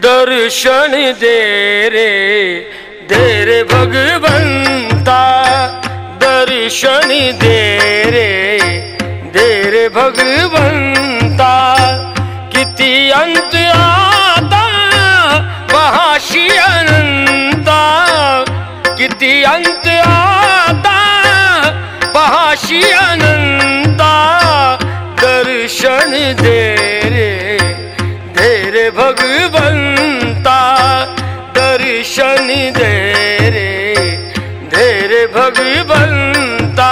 दर्शन दे रे भगवंता, दर्शन दे रे भगवंता। किती अंत आता महाशी अनंता, किती अंत आता महाशी अनंता। दर्शन दे रे भगवंता, दर्शन दे रे भगवंता।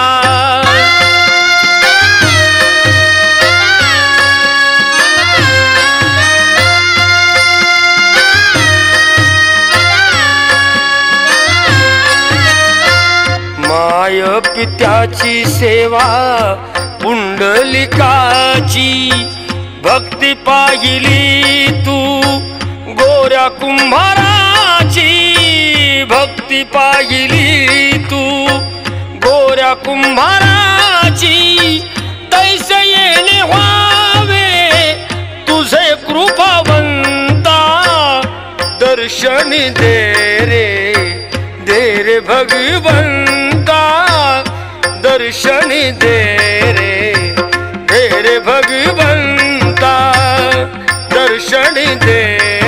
माय पित्याची सेवा पुंडलिकाची, भक्ती पाहिली तू गोऱ्या कुंभाराची, भक्ती पाहिली तू गोऱ्या कुंभाराची। तैसे येणे व्हावे तुझे कृपावंता, दर्शन दे रे भगवंता, दर्शन दे रे भगवंता, दर्शन दे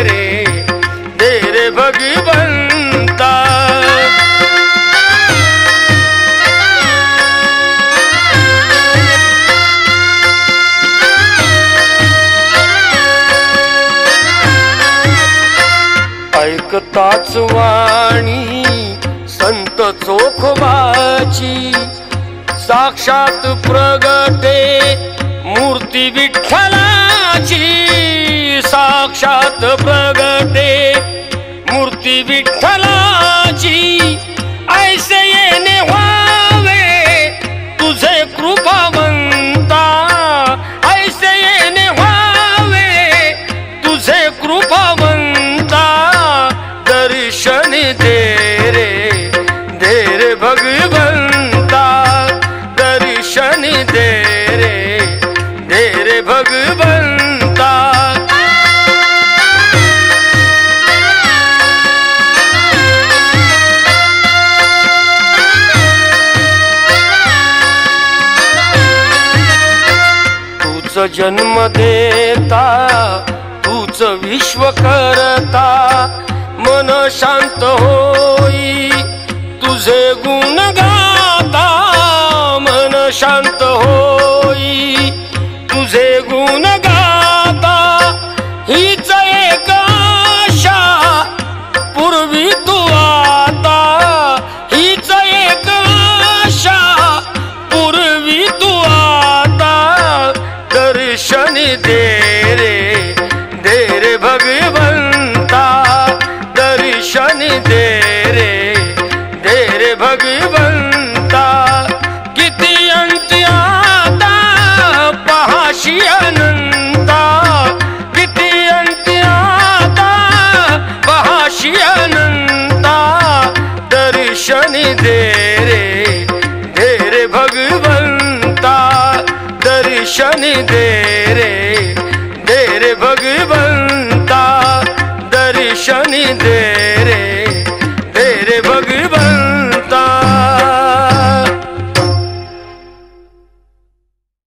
रे भगवंता। ऐकताच वाणी संत चोखवाची, साक्षात प्रगटे मूर्ती विठ्ठलाची, साक्षात प्रगटे मूर्ती विठ्ठलाची। ऐसे येणे व्हावे तुझे कृपावंता, ऐसे येणे व्हावे तुझे कृपावंता। दर्शन दे रे भगवंता, दर्शन दे रे भगवंता। तूच जन्म देता, तूच विश्व करता, मन शांत होई तुझे गुण गाता, मन शांत होई तुझे गुण गाता। हीच एक आशा पूर्वी तू आता, हीच एक आशा पूर्वी तू आता। दर्शन दे रे भगवंता, दर्शन दे रे भगवंता। किती अंत आता पहाशी अनंता, किती अंत आता पहाशी अनंता। दर्शन दे रे भगवंता, दर्शन दे रे